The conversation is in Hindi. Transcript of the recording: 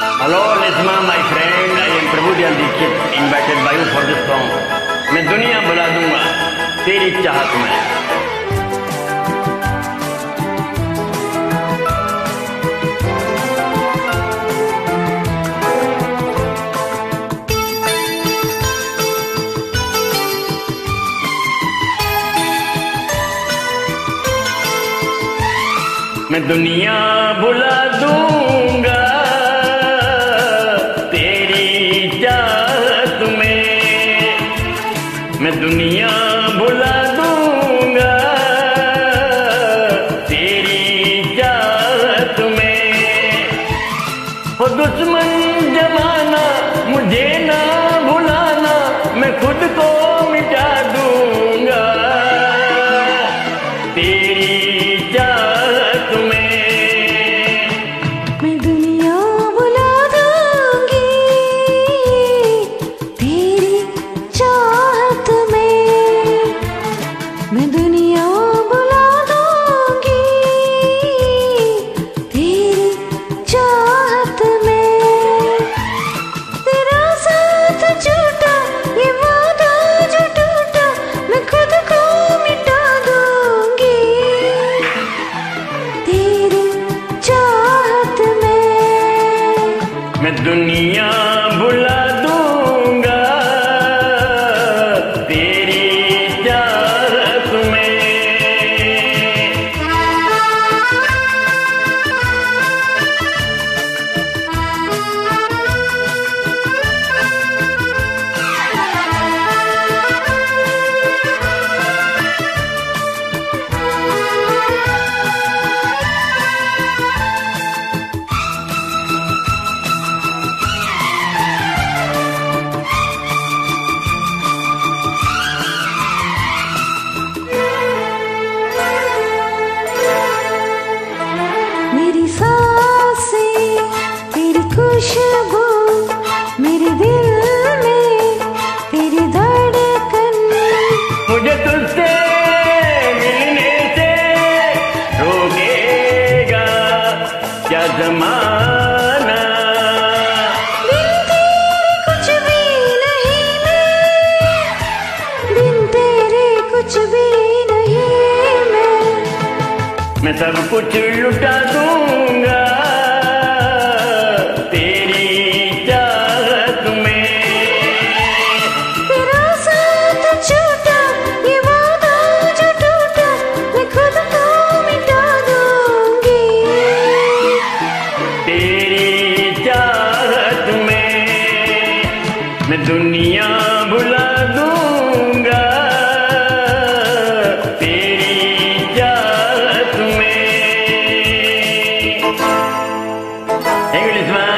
Hello, Lisma, my friend. I am Prabhudev Dixit, invited by you for this song. मैं दुनिया बुला दूंगा तेरी चाहत में। मैं दुनिया बुला दूंगा तेरी चाहत में। मैं दुनिया बुला दूंगा तेरी चाहत में। हो दुश्मन जमाना मुझे ना भुलाना, मैं खुद को मिटा दूंगा तेरी चाहत में। मैं दुनिया बुला दूंगी तेरी चाहत में। मैं दुनिया बुला दूंगी तेरी चाहत में। तेरा साथ झूठा ये वादा जो टूटा, मैं खुद को मिटा दूंगी तेरी चाहत में। मैं दुनिया बुला दूंगा तेरी चाहत में। मेरी सांसें तेरी खुशबू, मेरे दिल में तेरी धड़कन। मुझे तुझसे मिलने से रोकेगा क्या जमाना। बिन तेरे कुछ भी नहीं मैं, बिन तेरे कुछ भी नहीं मैं सब कुछ लुटा दूंगा तेरी चाहत में। तेरा साथ झूठा ये वादा जो टूटा, मैं खुद को मिटा दूंगी तेरी चाहत में। मैं दुनिया बुला दूंगा तेरी चाहत में। Englishman.